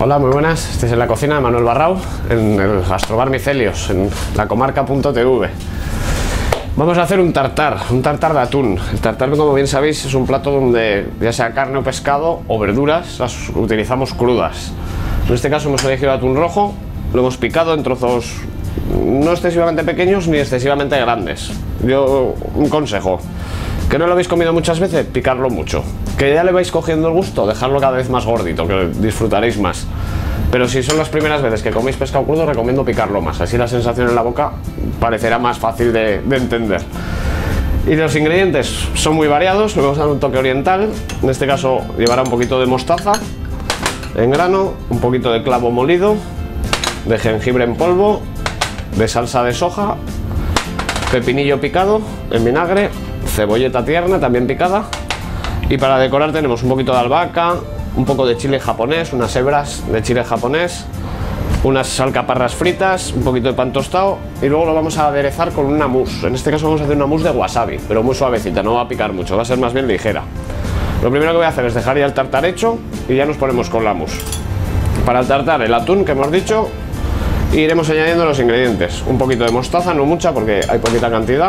Hola, muy buenas. Estáis en la cocina de Manuel Barrau, en el Gastrobar Micelios, en la comarca.tv. Vamos a hacer un tartar de atún. El tartar, como bien sabéis, es un plato donde ya sea carne o pescado o verduras las utilizamos crudas. En este caso hemos elegido atún rojo, lo hemos picado en trozos no excesivamente pequeños ni excesivamente grandes. Yo, un consejo: que no lo habéis comido muchas veces, picarlo mucho. Que ya le vais cogiendo el gusto, dejarlo cada vez más gordito, que disfrutaréis más. Pero si son las primeras veces que coméis pescado crudo, recomiendo picarlo más. Así la sensación en la boca parecerá más fácil de entender. Y los ingredientes son muy variados, le vamos a dar un toque oriental. En este caso llevará un poquito de mostaza en grano, un poquito de clavo molido, de jengibre en polvo, de salsa de soja, pepinillo picado en vinagre, cebolleta tierna también picada, y para decorar tenemos un poquito de albahaca, un poco de chile japonés, unas hebras de chile japonés, unas alcaparras fritas, un poquito de pan tostado, y luego lo vamos a aderezar con una mousse. En este caso vamos a hacer una mousse de wasabi, pero muy suavecita, no va a picar mucho, va a ser más bien ligera. Lo primero que voy a hacer es dejar ya el tartar hecho y ya nos ponemos con la mousse. Para el tartar, el atún que hemos dicho, y iremos añadiendo los ingredientes. Un poquito de mostaza, no mucha porque hay poquita cantidad.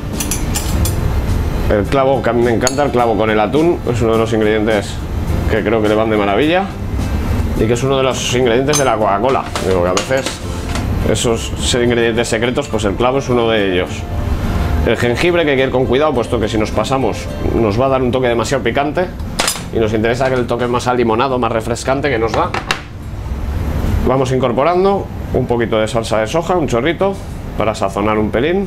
El clavo, que a mí me encanta, el clavo con el atún, es uno de los ingredientes que creo que le van de maravilla, y que es uno de los ingredientes de la Coca-Cola. Digo que a veces esos ingredientes secretos, pues el clavo es uno de ellos. El jengibre, que hay que ir con cuidado, puesto que si nos pasamos nos va a dar un toque demasiado picante, y nos interesa que el toque más alimonado, más refrescante que nos da. Vamos incorporando un poquito de salsa de soja, un chorrito, para sazonar un pelín.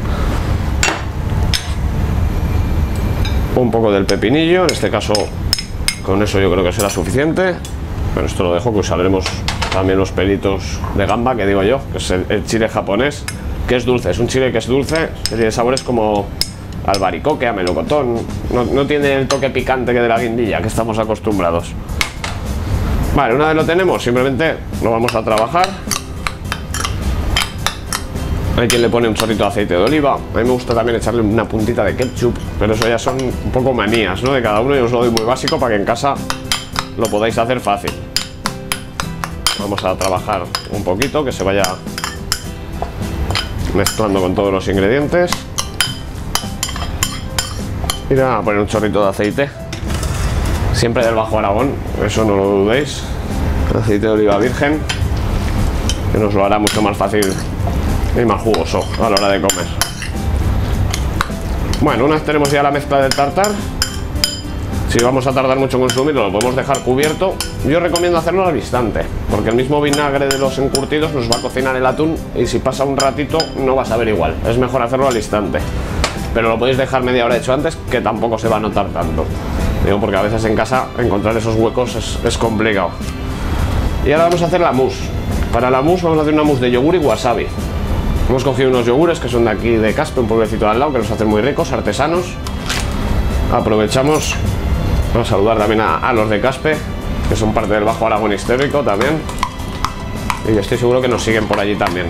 Un poco del pepinillo, en este caso con eso yo creo que será suficiente, pero esto lo dejo, que usaremos también los pelitos de gamba, que digo yo, que es el chile japonés, que es dulce, es un chile que es dulce, que tiene sabores como albaricoque, a melocotón, no tiene el toque picante que de la guindilla que estamos acostumbrados. Vale, una vez lo tenemos, simplemente lo vamos a trabajar. Hay quien le pone un chorrito de aceite de oliva, a mí me gusta también echarle una puntita de ketchup, pero eso ya son un poco manías, ¿no?, de cada uno. Yo os lo doy muy básico para que en casa lo podáis hacer fácil. Vamos a trabajar un poquito, que se vaya mezclando con todos los ingredientes. Y le vamos a poner un chorrito de aceite, siempre del Bajo Aragón, eso no lo dudéis, aceite de oliva virgen, que nos lo hará mucho más fácil y más jugoso a la hora de comer. Bueno, una vez tenemos ya la mezcla del tartar, si vamos a tardar mucho en consumirlo, lo podemos dejar cubierto. Yo recomiendo hacerlo al instante, porque el mismo vinagre de los encurtidos nos va a cocinar el atún, y si pasa un ratito no va a saber igual. Es mejor hacerlo al instante, pero lo podéis dejar media hora hecho antes, que tampoco se va a notar tanto. Digo, porque a veces en casa encontrar esos huecos es complicado. Y ahora vamos a hacer la mousse. Para la mousse vamos a hacer una mousse de yogur y wasabi. Hemos cogido unos yogures que son de aquí de Caspe, un pueblecito de al lado, que los hacen muy ricos, artesanos. Aprovechamos para saludar también a los de Caspe, que son parte del Bajo Aragón histórico también, y estoy seguro que nos siguen por allí también.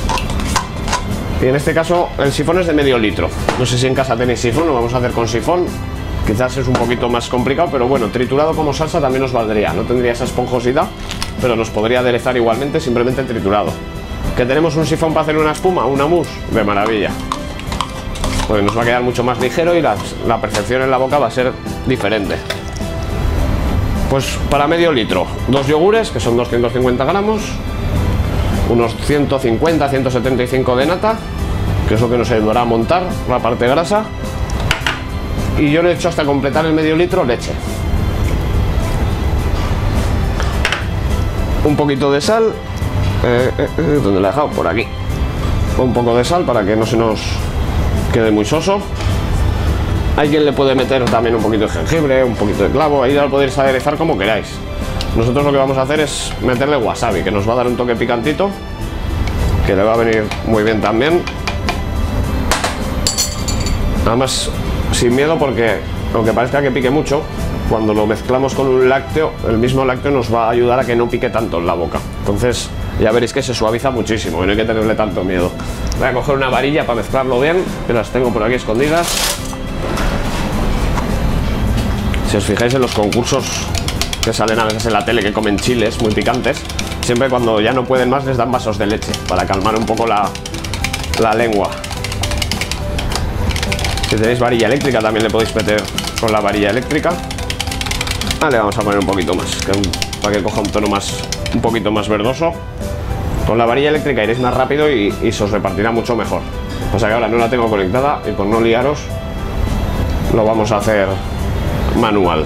Y en este caso el sifón es de medio litro. No sé si en casa tenéis sifón, lo vamos a hacer con sifón. Quizás es un poquito más complicado, pero bueno, triturado como salsa también nos valdría. No tendría esa esponjosidad, pero nos podría aderezar igualmente simplemente triturado. ¿Que tenemos un sifón para hacer una espuma, una mousse? De maravilla. Pues nos va a quedar mucho más ligero y la percepción en la boca va a ser diferente. Pues para medio litro, 2 yogures, que son 250 gramos, unos 150-175 de nata, que es lo que nos ayudará a montar la parte grasa, y yo le he hecho, hasta completar el medio litro, leche. Un poquito de sal, ¿dónde la he dejado? Por aquí. Un poco de sal para que no se nos quede muy soso. Hay quien le puede meter también un poquito de jengibre, un poquito de clavo, ahí ya lo podéis aderezar como queráis. Nosotros lo que vamos a hacer es meterle wasabi, que nos va a dar un toque picantito, que le va a venir muy bien también. Además, sin miedo, porque aunque parezca que pique mucho, cuando lo mezclamos con un lácteo, el mismo lácteo nos va a ayudar a que no pique tanto en la boca. Entonces ya veréis que se suaviza muchísimo y no hay que tenerle tanto miedo. Voy a coger una varilla para mezclarlo bien, que las tengo por aquí escondidas. Si os fijáis en los concursos que salen a veces en la tele que comen chiles muy picantes, siempre cuando ya no pueden más les dan vasos de leche para calmar un poco la lengua. Si tenéis varilla eléctrica también le podéis meter con la varilla eléctrica. Le vamos a poner un poquito más, para que coja un tono un poquito más verdoso. Con la varilla eléctrica iréis más rápido y se os repartirá mucho mejor. O sea que ahora no la tengo conectada y por no liaros lo vamos a hacer manual.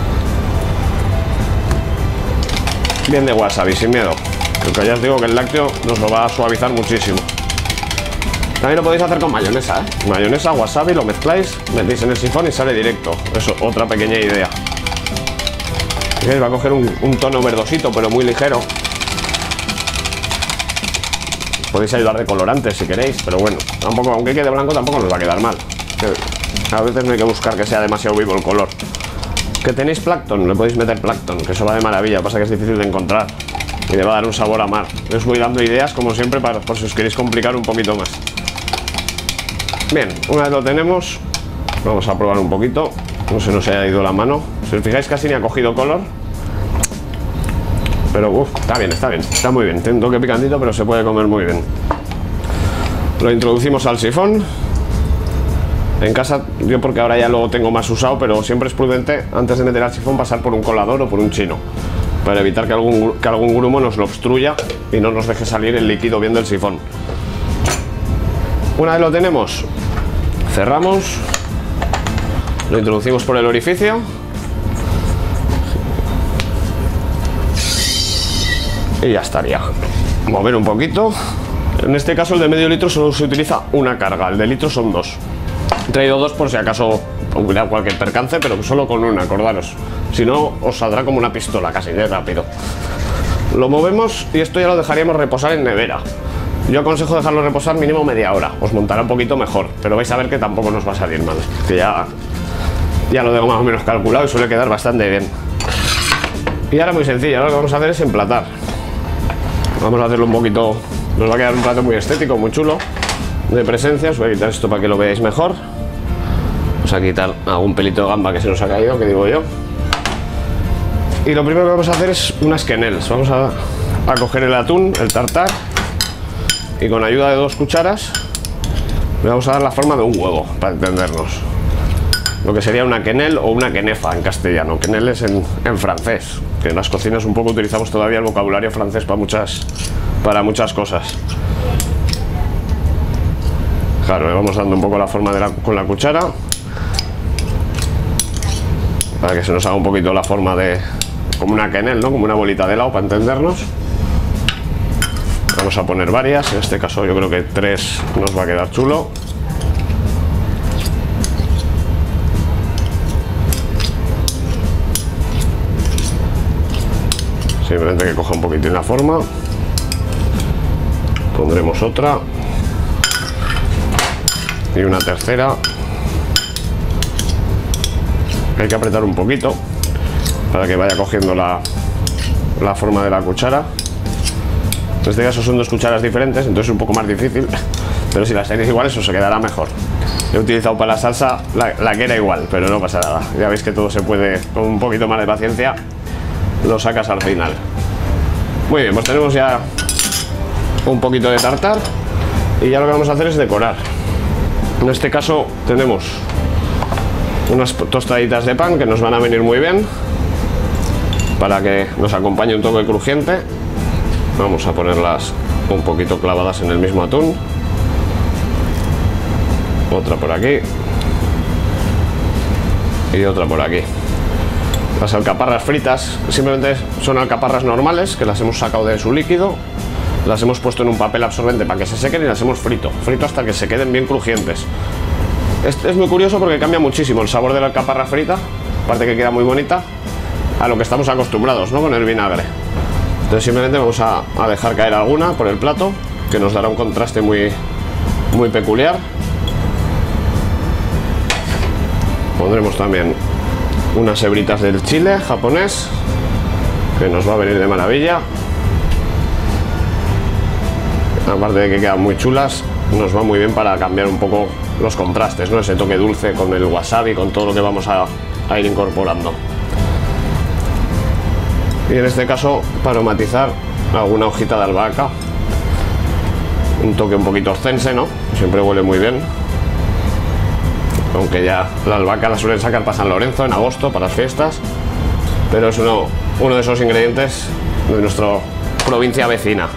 Bien de wasabi, sin miedo. Porque ya os digo que el lácteo nos lo va a suavizar muchísimo. También lo podéis hacer con mayonesa, ¿eh? Mayonesa, wasabi, lo mezcláis, metéis en el sifón y sale directo. Eso, otra pequeña idea. ¿Veis? Va a coger un tono verdosito, pero muy ligero. Podéis ayudar de colorantes si queréis, pero bueno, tampoco, aunque quede blanco tampoco nos va a quedar mal. A veces no hay que buscar que sea demasiado vivo el color. Que tenéis plancton, le podéis meter plancton, que eso va de maravilla, pasa que es difícil de encontrar y le va a dar un sabor a mar. Os voy dando ideas como siempre por si os queréis complicar un poquito más. Bien, una vez lo tenemos, vamos a probar un poquito. No se nos haya ido la mano. Si os fijáis casi ni ha cogido color. Pero está bien, está muy bien. Tiene un toque picantito, pero se puede comer muy bien. Lo introducimos al sifón. En casa, yo porque ahora ya lo tengo más usado, pero siempre es prudente antes de meter al sifón pasar por un colador o por un chino, para evitar que algún grumo nos lo obstruya y no nos deje salir el líquido bien del sifón. Una vez lo tenemos, cerramos, lo introducimos por el orificio y ya estaría. Mover un poquito. En este caso el de medio litro solo se utiliza una carga, el de litro son dos. He traído dos por si acaso hubiera cualquier percance, pero solo con una, acordaros. Si no, os saldrá como una pistola casi de rápido. Lo movemos y esto ya lo dejaríamos reposar en nevera. Yo aconsejo dejarlo reposar mínimo media hora. Os montará un poquito mejor, pero vais a ver que tampoco nos va a salir mal. Que ya lo tengo más o menos calculado y suele quedar bastante bien. Y ahora muy sencillo, ahora lo que vamos a hacer es emplatar. Vamos a hacerlo un poquito, nos va a quedar un plato muy estético, muy chulo, de presencia. Os voy a quitar esto para que lo veáis mejor. Vamos a quitar algún pelito de gamba que se nos ha caído, que digo yo. Y lo primero que vamos a hacer es unas quenelles. Vamos a coger el atún, el tartar, y con ayuda de 2 cucharas le vamos a dar la forma de un huevo, para entendernos. Lo que sería una quenelle o una quenefa en castellano. Quenelle es en francés, que en las cocinas un poco utilizamos todavía el vocabulario francés para muchas cosas. Claro, le vamos dando un poco la forma con la cuchara para que se nos haga un poquito la forma de como una quenelle, ¿no? Como una bolita de helado, para entendernos. Vamos a poner varias, en este caso yo creo que 3 nos va a quedar chulo. Simplemente que coja un poquitín la forma. Pondremos otra y una tercera. Hay que apretar un poquito para que vaya cogiendo la forma de la cuchara. En este caso son 2 cucharas diferentes, entonces es un poco más difícil, pero si las tenéis iguales os se quedará mejor. He utilizado para la salsa la que era igual, pero no pasa nada. Ya veis que todo se puede, con un poquito más de paciencia, lo sacas al final. Muy bien, pues tenemos ya un poquito de tartar y ya lo que vamos a hacer es decorar. En este caso tenemos unas tostaditas de pan que nos van a venir muy bien para que nos acompañe un toque crujiente. Vamos a ponerlas un poquito clavadas en el mismo atún. Otra por aquí y otra por aquí. Las alcaparras fritas simplemente son alcaparras normales que las hemos sacado de su líquido, las hemos puesto en un papel absorbente para que se sequen y las hemos frito hasta que se queden bien crujientes. Es muy curioso porque cambia muchísimo el sabor de la alcaparra frita, aparte que queda muy bonita, a lo que estamos acostumbrados, ¿no? Con el vinagre. Entonces simplemente vamos a dejar caer alguna por el plato, que nos dará un contraste muy peculiar. Pondremos también unas hebritas del chile japonés, que nos va a venir de maravilla. Aparte de que quedan muy chulas, nos va muy bien para cambiar un poco los contrastes, ¿no? Ese toque dulce con el wasabi, con todo lo que vamos a ir incorporando. Y en este caso, para matizar, alguna hojita de albahaca. Un toque un poquito oscense, ¿no? Siempre huele muy bien. Aunque ya la albahaca la suelen sacar para San Lorenzo en agosto, para las fiestas. Pero es uno de esos ingredientes de nuestra provincia vecina.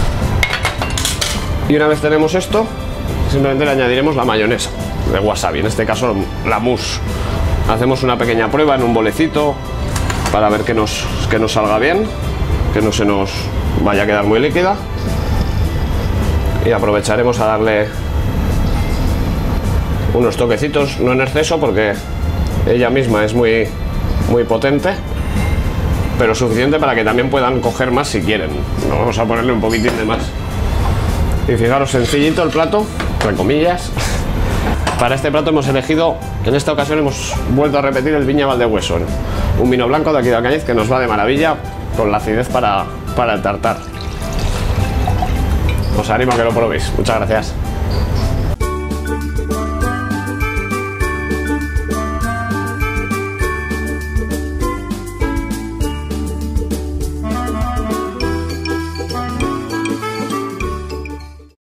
Y una vez tenemos esto, simplemente le añadiremos la mayonesa de wasabi, en este caso la mousse. Hacemos una pequeña prueba en un bolecito para ver que nos salga bien, que no se nos vaya a quedar muy líquida. Y aprovecharemos a darle unos toquecitos, no en exceso porque ella misma es muy potente, pero suficiente para que también puedan coger más si quieren. Vamos a ponerle un poquitín de más. Y fijaros, sencillito el plato, entre comillas. Para este plato hemos elegido, en esta ocasión hemos vuelto a repetir el Viña Valdehueso, un vino blanco de aquí de Alcañiz que nos va de maravilla con la acidez para el tartar. Os animo a que lo probéis. Muchas gracias.